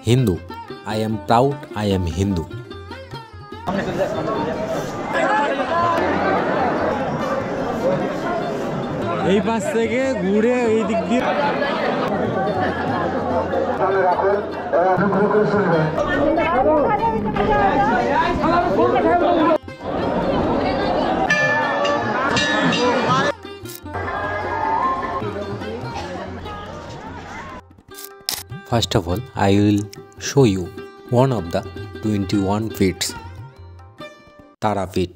Hindu. I am proud I am Hindu. এই পাশ থেকে ঘুরে এই দিক দিয়ে First of all, I will show you one of the 21 feats, Tara feat.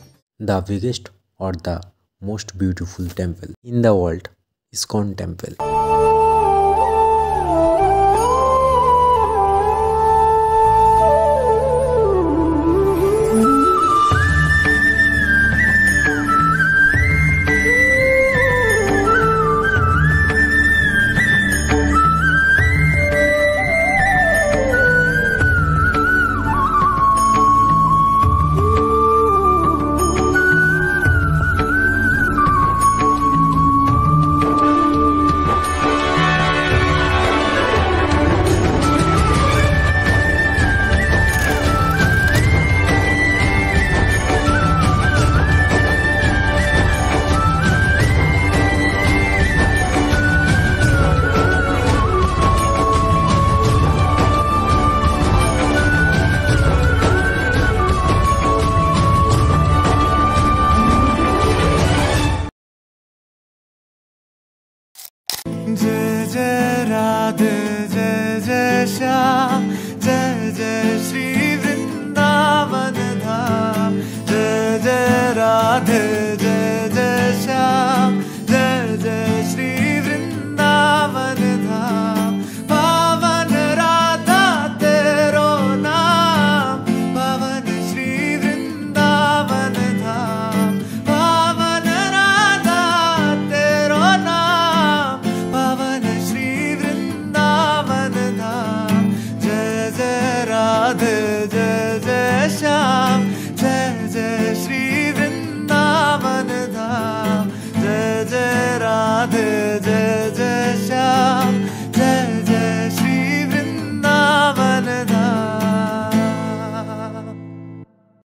The biggest or the most beautiful temple in the world, ISKCON temple.